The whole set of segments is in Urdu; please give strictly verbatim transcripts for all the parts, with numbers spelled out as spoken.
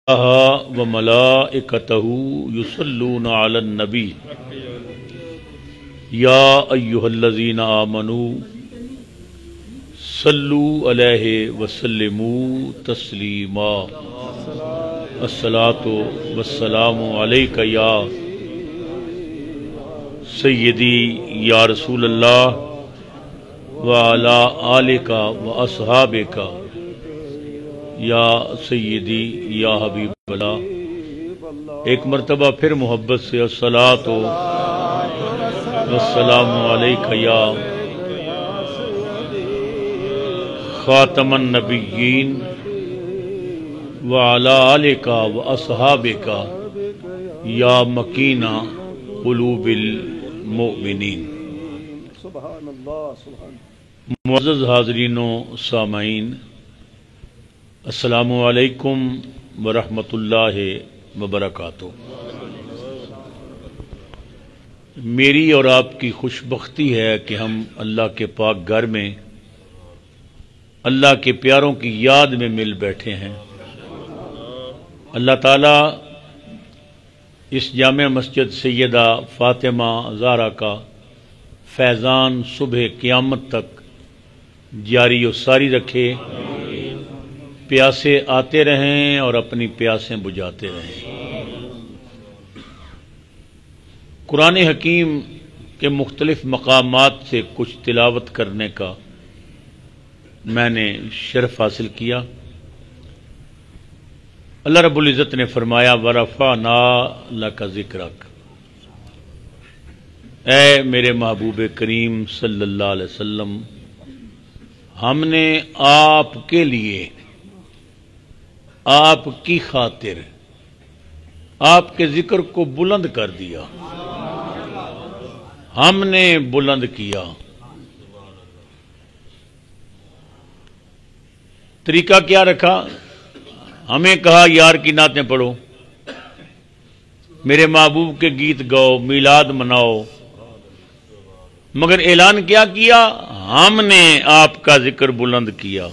و ملائکتہ یصلون علی النبی یا ایھا الذین آمنوا صلو علیہ وسلموا تسلیما الصلاۃ والسلام علیک یا سیدی یا رسول اللہ وعلی آلک واصحابک یا سیدی یا حبیب اللہ۔ ایک مرتبہ پھر محبت سے الصلاۃ والسلام علیک یا خاتم النبیین وعلی آلک واصحابک یا مکین قلوب المؤمنین۔ معزز حاضرین و سامعین، السلام علیکم ورحمۃ اللہ وبرکاتہ۔ میری اور آپ کی خوش بختی ہے کہ ہم اللہ کے پاک گھر میں اللہ کے پیاروں کی یاد میں مل بیٹھے ہیں۔ اللہ تعالیٰ اس جامع مسجد سیدہ فاطمہ زہرا کا فیضان صبح قیامت تک جاری و ساری رکھے، پیاسے آتے رہیں اور اپنی پیاسیں بجھاتے رہیں۔ قرآن حکیم کے مختلف مقامات سے کچھ تلاوت کرنے کا میں نے شرف حاصل کیا۔ اللہ رب العزت نے فرمایا وَرَفَعْنَا لَكَ ذِكْرَكَ، اے میرے محبوب کریم صلی اللہ علیہ وسلم، ہم نے آپ کے لیے، آپ کی خاطر آپ کے ذکر کو بلند کر دیا، ہم نے بلند کیا۔ طریقہ کیا رکھا؟ ہمیں کہا یار کی نعتیں پڑھو، میرے محبوب کے گیت گاؤ، میلاد مناؤ، مگر اعلان کیا کیا؟ ہم نے آپ کا ذکر بلند کیا،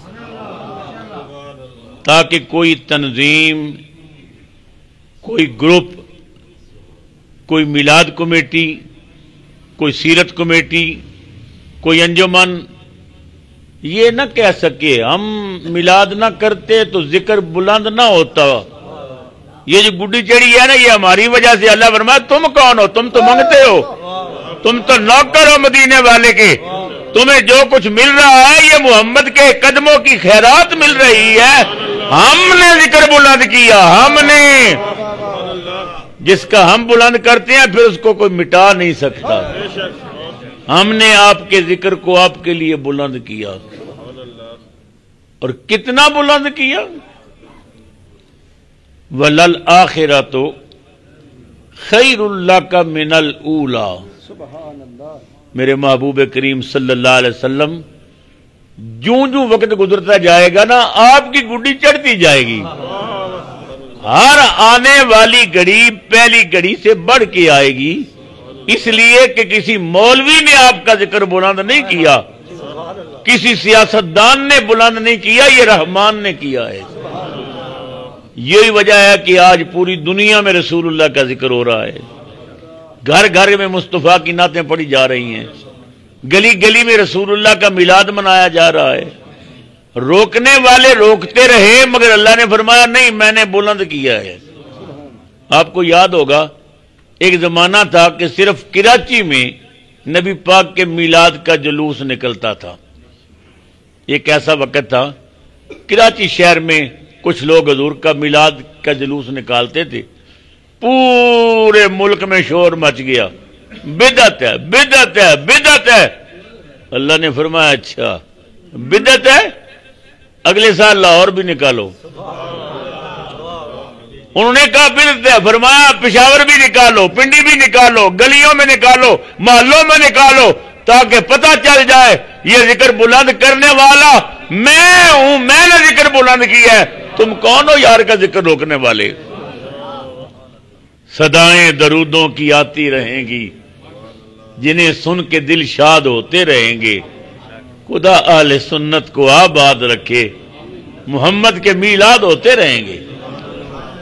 تاکہ کوئی تنظیم، کوئی گروپ، کوئی میلاد کمیٹی، کوئی سیرت کمیٹی، کوئی انجمن یہ نہ کہہ سکے ہم میلاد نہ کرتے تو ذکر بلند نہ ہوتا۔ یہ جو گڈی چڑھی ہے نا، یہ ہماری وجہ سے۔ اللہ فرمایا تم کون ہو؟ تم تو منگتے ہو، تم تو نوکر ہو مدینے والے کے، تمہیں جو کچھ مل رہا ہے یہ محمد کے قدموں کی خیرات مل رہی ہے۔ ہم نے ذکر بلند کیا، ہم نے۔ جس کا ہم بلند کرتے ہیں پھر اس کو کوئی مٹا نہیں سکتا۔ ہم نے آپ کے ذکر کو آپ کے لیے بلند کیا، اور کتنا بلند کیا؟ وَلَلْآخِرَةُ خَيْرٌ لَكَ مِنَ الْأُولَى۔ میرے محبوب کریم صلی اللہ علیہ وسلم، جوں جوں وقت گزرتا جائے گا نا، آپ کی گڈی چڑھتی جائے گی۔ ہر آنے والی گھڑی پہلی گھڑی سے بڑھ کے آئے گی، اس لیے کہ کسی مولوی نے آپ کا ذکر بلند نہیں کیا، کسی سیاستدان نے بلند نہیں کیا، یہ رحمان نے کیا ہے۔ یہی وجہ ہے کہ آج پوری دنیا میں رسول اللہ کا ذکر ہو رہا ہے، گھر گھر میں مصطفیٰ کی نعتیں پڑھی جا رہی ہیں، گلی گلی میں رسول اللہ کا میلاد منایا جا رہا ہے۔ روکنے والے روکتے رہے، مگر اللہ نے فرمایا نہیں، میں نے بلند کیا ہے۔ آپ کو یاد ہوگا ایک زمانہ تھا کہ صرف کراچی میں نبی پاک کے میلاد کا جلوس نکلتا تھا۔ ایک ایسا وقت تھا کراچی شہر میں کچھ لوگ حضور کا میلاد کا جلوس نکالتے تھے، پورے ملک میں شور مچ گیا، بدعت ہے، بدعت ہے، بدعت ہے۔ اللہ نے فرمایا اچھا بدعت ہے، اگلے سال لاہور بھی نکالو۔ انہوں نے کہا بدعت ہے، فرمایا پشاور بھی نکالو، پنڈی بھی نکالو، گلیوں میں نکالو، محلوں میں نکالو، تاکہ پتہ چل جائے یہ ذکر بلند کرنے والا میں ہوں، میں نے ذکر بلند کیا ہے، تم کون ہو یار کا ذکر روکنے والے؟ صدائیں درودوں کی آتی رہیں گی، جنہیں سن کے دل شاد ہوتے رہیں گے۔ خدا اہل سنت کو آباد رکھے، محمد کے میلاد ہوتے رہیں گے۔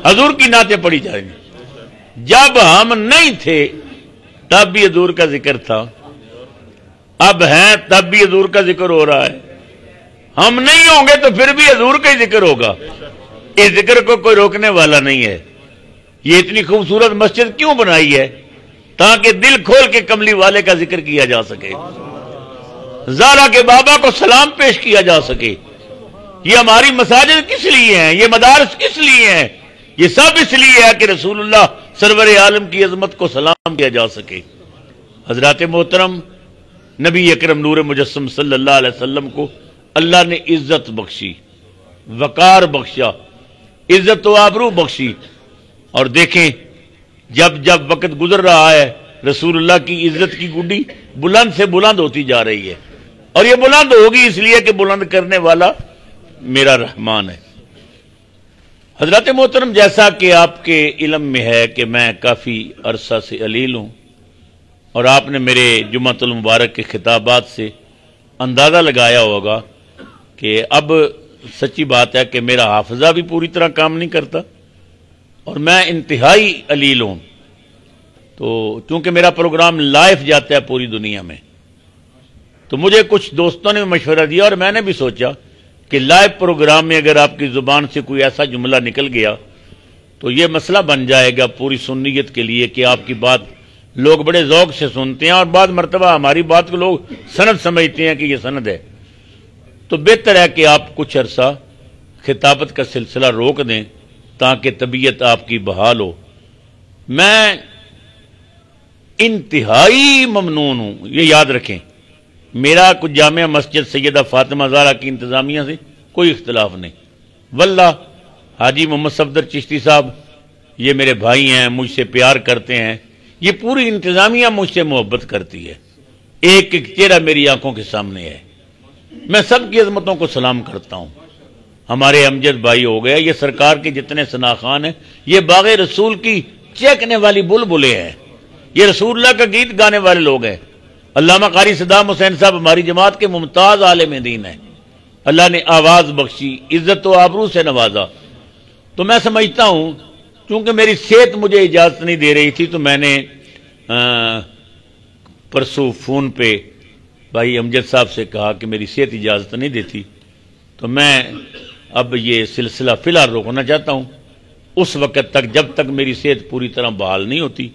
حضور کی نعتیں پڑھی جائیں گی. جب ہم نہیں تھے تب بھی حضور کا ذکر تھا، اب ہیں تب بھی حضور کا ذکر ہو رہا ہے. ہم نہیں ہوں گے تو پھر بھی حضور کا ہی ذکر ہوگا. اس ذکر کو کوئی روکنے والا نہیں ہے. یہ اتنی خوبصورت مسجد کیوں بنائی ہے؟ تاکہ دل کھول کے کملی والے کا ذکر کیا جا سکے، زہرا کے بابا کو سلام پیش کیا جا سکے. یہ ہماری مساجد کس لیے ہیں؟ یہ مدارس کس لیے ہیں؟ یہ سب اس لیے ہے کہ رسول اللہ سرور عالم کی عظمت کو سلام کیا جا سکے. حضرات محترم، نبی اکرم نور مجسم صلی اللہ علیہ وسلم کو اللہ نے عزت بخشی، وقار بخشا، عزت و آبرو بخشی. اور دیکھیں جب جب وقت گزر رہا ہے رسول اللہ کی عزت کی گڈی بلند سے بلند ہوتی جا رہی ہے، اور یہ بلند ہوگی اس لیے کہ بلند کرنے والا میرا رحمان ہے. حضرات محترم، جیسا کہ آپ کے علم میں ہے کہ میں کافی عرصہ سے علیل ہوں، اور آپ نے میرے جمعۃ المبارک کے خطابات سے اندازہ لگایا ہوگا کہ اب سچی بات ہے کہ میرا حافظہ بھی پوری طرح کام نہیں کرتا اور میں انتہائی علیل ہوں. تو چونکہ میرا پروگرام لائیو جاتا ہے پوری دنیا میں، تو مجھے کچھ دوستوں نے مشورہ دیا اور میں نے بھی سوچا کہ لائیو پروگرام میں اگر آپ کی زبان سے کوئی ایسا جملہ نکل گیا تو یہ مسئلہ بن جائے گا پوری سنیت کے لیے کہ آپ کی بات لوگ بڑے ذوق سے سنتے ہیں، اور بعض مرتبہ ہماری بات کو لوگ سند سمجھتے ہیں کہ یہ سند ہے. تو بہتر ہے کہ آپ کچھ عرصہ خطابت کا سلسلہ روک دیں تاکہ طبیعت آپ کی بحال ہو. میں انتہائی ممنون ہوں، یہ یاد رکھیں. میرا کچھ جامعہ مسجد سیدہ فاطمہ زہرا کی انتظامیہ سے کوئی اختلاف نہیں. واللہ حاجی محمد صفدر چشتی صاحب یہ میرے بھائی ہیں، مجھ سے پیار کرتے ہیں. یہ پوری انتظامیہ مجھ سے محبت کرتی ہے. ایک ایک چہرہ میری آنکھوں کے سامنے ہے. میں سب کی عظمتوں کو سلام کرتا ہوں. ہمارے امجد بھائی ہو گیا، یہ سرکار کے جتنے ثناخان ہیں یہ باغ رسول کی چہکنے والی بلبلیں ہیں، یہ رسول اللہ کا گیت گانے والے لوگ ہیں. علامہ قاری صدام حسین صاحب ہماری جماعت کے ممتاز عالم دین ہیں. اللہ نے آواز بخشی، عزت و آبرو سے نوازا. تو میں سمجھتا ہوں چونکہ میری صحت مجھے اجازت نہیں دے رہی تھی، تو میں نے پرسوں فون پہ بھائی امجد صاحب سے کہا کہ میری صحت اجازت نہیں دیتی، تو میں اب یہ سلسلہ فی الحال روکنا چاہتا ہوں اس وقت تک جب تک میری صحت پوری طرح بحال نہیں ہوتی.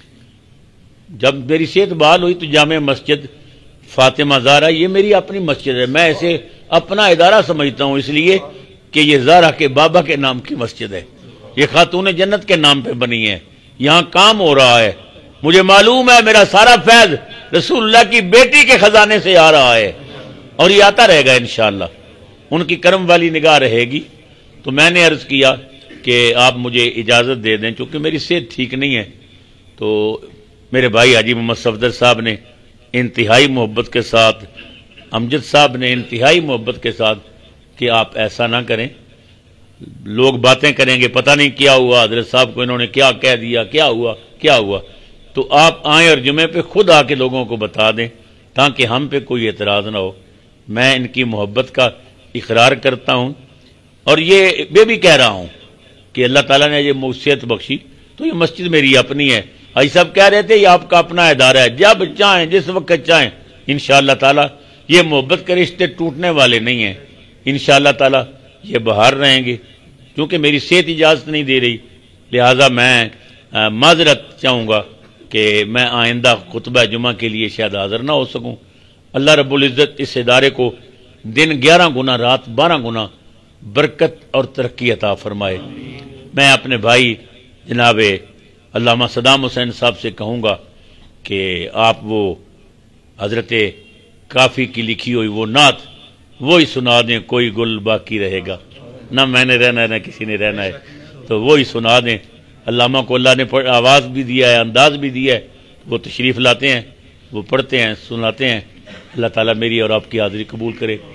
جب میری صحت بحال ہوئی تو جامع مسجد فاطمہ زہرا یہ میری اپنی مسجد ہے. میں اسے اپنا ادارہ سمجھتا ہوں اس لیے کہ یہ زہرا کے بابا کے نام کی مسجد ہے، یہ خاتون جنت کے نام پہ بنی ہے. یہاں کام ہو رہا ہے، مجھے معلوم ہے میرا سارا فیض رسول اللہ کی بیٹی کے خزانے سے آ رہا ہے اور یہ آتا رہے گا انشاءاللہ. ان کی کرم والی نگاہ رہے گی. تو میں نے عرض کیا کہ آپ مجھے اجازت دے دیں چونکہ میری صحت ٹھیک نہیں ہے. تو میرے بھائی حاجی محمد صفدر صاحب نے انتہائی محبت کے ساتھ، امجد صاحب نے انتہائی محبت کے ساتھ کہ آپ ایسا نہ کریں، لوگ باتیں کریں گے پتہ نہیں کیا ہوا، حضرت صاحب کو انہوں نے کیا کہہ دیا، کیا ہوا کیا ہوا. تو آپ آئیں اور جمعے پہ خود آ کے لوگوں کو بتا دیں تاکہ ہم پہ کوئی اعتراض نہ ہو. میں ان کی محبت کا اقرار کرتا ہوں اور یہ میں بھی کہہ رہا ہوں کہ اللہ تعالیٰ نے یہ صحت بخشی تو یہ مسجد میری اپنی ہے. حاجی صاحب کہہ رہے تھے یہ آپ کا اپنا ادارہ ہے، جب چاہیں جس وقت چاہیں انشاءاللہ تعالیٰ. یہ محبت کے رشتے ٹوٹنے والے نہیں ہیں، انشاءاللہ تعالیٰ یہ بہار رہیں گے. کیونکہ میری صحت اجازت نہیں دے رہی لہٰذا میں معذرت چاہوں گا کہ میں آئندہ خطبہ جمعہ کے لیے شاید حاضر نہ ہو سکوں. اللہ رب العزت اس ادارے کو دن گیارہ گنا رات بارہ گنا برکت اور ترقی عطا فرمائے. میں اپنے بھائی جناب علامہ صدام حسین صاحب سے کہوں گا کہ آپ وہ حضرت کافی کی لکھی ہوئی وہ نعت وہی سنا دیں، کوئی گل باقی رہے گا، نہ میں نے رہنا ہے نہ کسی نے رہنا ہے، تو وہی سنا دیں. علامہ کو اللہ نے آواز بھی دیا ہے، انداز بھی دیا ہے، وہ تشریف لاتے ہیں، وہ پڑھتے ہیں، سناتے ہیں. اللہ تعالیٰ میری اور آپ کی حاضری قبول کرے.